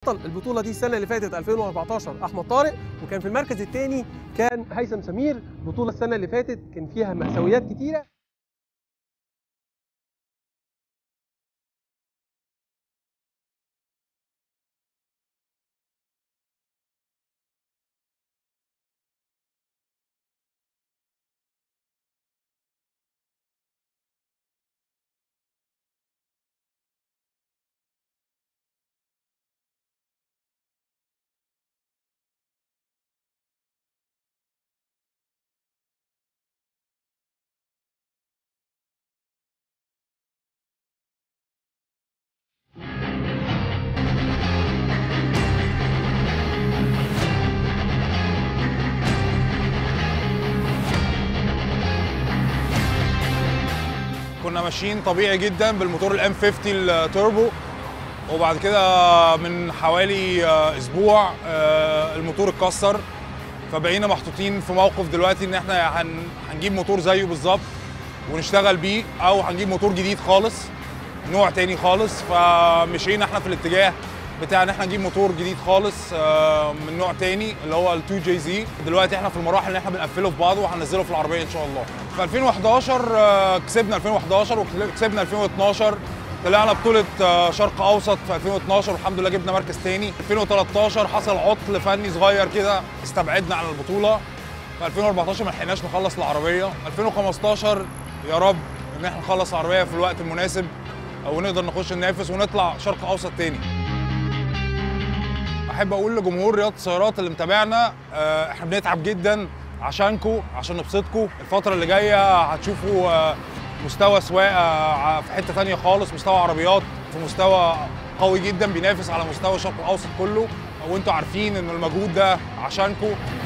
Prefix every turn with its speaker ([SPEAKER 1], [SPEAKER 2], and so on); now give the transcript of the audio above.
[SPEAKER 1] بطل البطوله دي السنه اللي فاتت 2014 احمد طارق، وكان في المركز الثاني كان هيثم سمير. البطوله السنه اللي فاتت كان فيها مأساويات كتيره.
[SPEAKER 2] كنا ماشيين طبيعي جدا بالموتور الام 50 التوربو، وبعد كده من حوالي اسبوع الموتور اتكسر، فبقينا محطوطين في موقف دلوقتي ان احنا هنجيب موتور زيه بالظبط ونشتغل بيه، او هنجيب موتور جديد خالص نوع تاني خالص. فمشينا احنا في الاتجاه بتاع ان احنا نجيب موتور جديد خالص من نوع تاني اللي هو ال2JZ. دلوقتي احنا في المراحل اللي احنا بنقفله في بعضه وهننزله في العربيه ان شاء الله. في 2011 كسبنا 2011 وكسبنا 2012، طلعنا بطوله شرق اوسط في 2012 والحمد لله جبنا مركز تاني. 2013 حصل عطل فني صغير كده استبعدنا عن البطوله. في 2014 ما لحقناش نخلص العربيه. 2015 يا رب ان احنا نخلص العربيه في الوقت المناسب ونقدر نخش ننافس ونطلع شرق اوسط تاني. احب اقول لجمهور رياضه السيارات اللي متابعنا احنا بنتعب جدا عشانكم، عشان نبسطكم. الفتره اللي جايه هتشوفوا مستوى سواقه في حته ثانيه خالص، مستوى عربيات في مستوى قوي جدا بينافس على مستوى الشرق الاوسط كله، وانتوا عارفين ان المجهود ده عشانكم.